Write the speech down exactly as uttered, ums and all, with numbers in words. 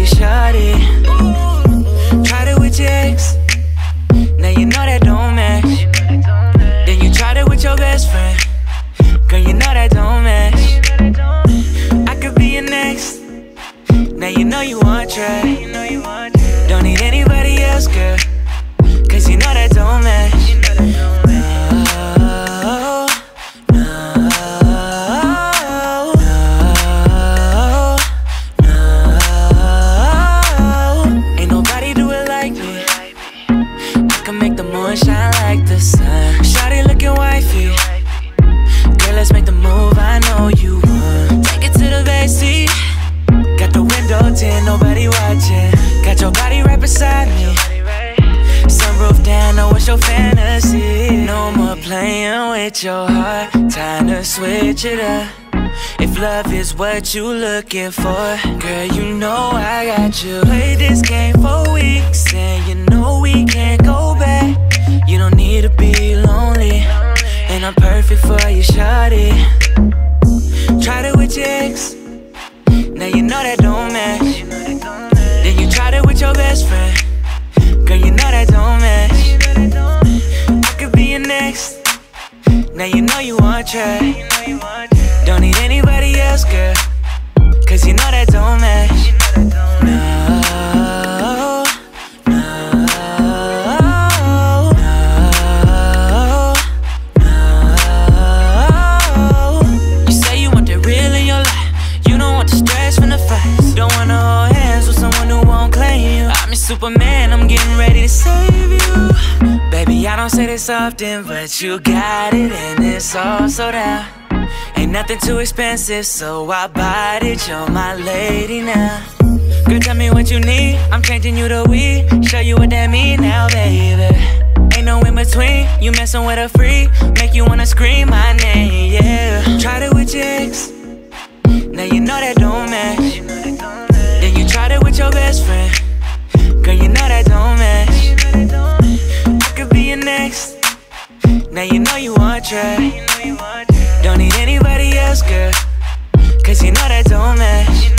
shawty. Tried it with your ex, now you know that don't match. Then you tried it with your best friend, girl, you know that don't match. I could be your next, now you know you want try. Don't need anybody else, girl, cause you know that don't match. Shine like the sun. Shawty looking wifey, girl, let's make the move. I know you want. Take it to the backseat. Got the window tint, nobody watching. Got your body right beside me. Sunroof down, know what's your fantasy. No more playing with your heart, time to switch it up. If love is what you looking for, girl, you know I got you. Played this game for weeks, and you know we can't go back. You don't need to be lonely, and I'm perfect for you, shawty. Tried it with your ex, now you know that don't match. Then you tried it with your best friend, girl, you know that don't match. I could be your next, now you know you want try. Don't need anybody else, girl, cause you know that don't match. No, no, no, no. You say you want the real in your life, you don't want the stress from the fights. Don't wanna hold hands with someone who won't claim you. I'm your Superman, I'm getting ready to save you. Baby, I don't say this often, but you got it and it's all sold out. Ain't nothing too expensive, so I bought it, you're my lady now. Girl, tell me what you need, I'm changing you to we. Show you what that mean now, baby. Ain't no in between, you messing with a freak. Make you wanna scream my name, yeah. Tried it with your ex, now you know that don't match. Then you tried it with your best friend, girl, you know that don't match. I could be your next, now you know you want try. Don't need anybody else, girl, cause you know that don't match.